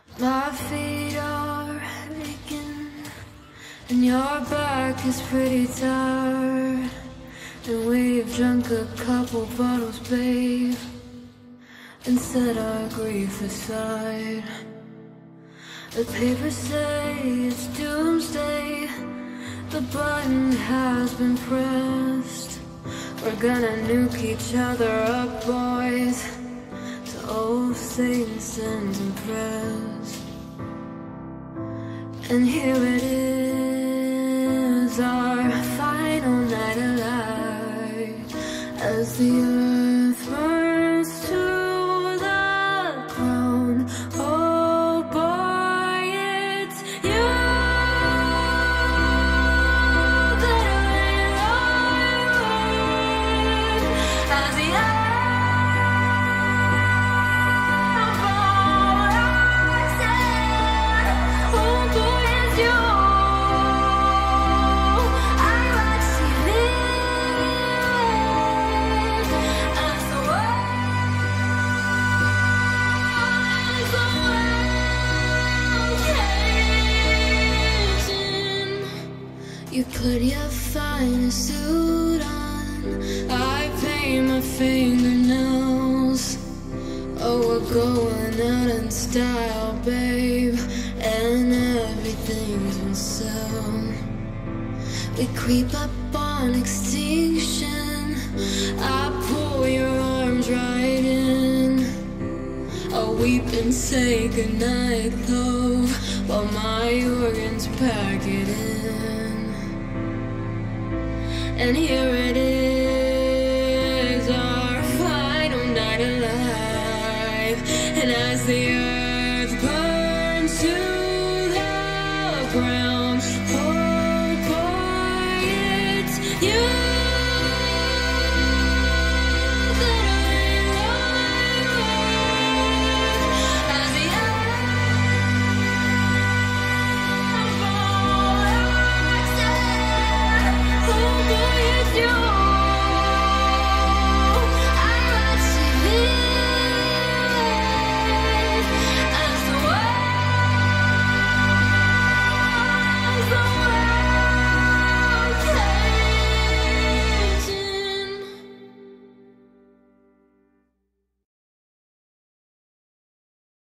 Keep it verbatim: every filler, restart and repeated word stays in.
My feet are aching and your back is pretty tired, and we've drunk a couple bottles, babe, and set our grief aside. The papers say it's doomsday, the button has been pressed. We're gonna nuke each other up, boys, so old Satan sends and prayers. And here it is, our final night alive, as the earth burns to the ground. Oh boy, it's you that I as the you put your finest suit on, I paint my fingernails. Oh, we're going out in style, babe, and everything's been sown. We creep up on extinction, I pull your arms right in. I'll weep and say goodnight, love, while my organs pack it in. And here it is, our final night alive, and as the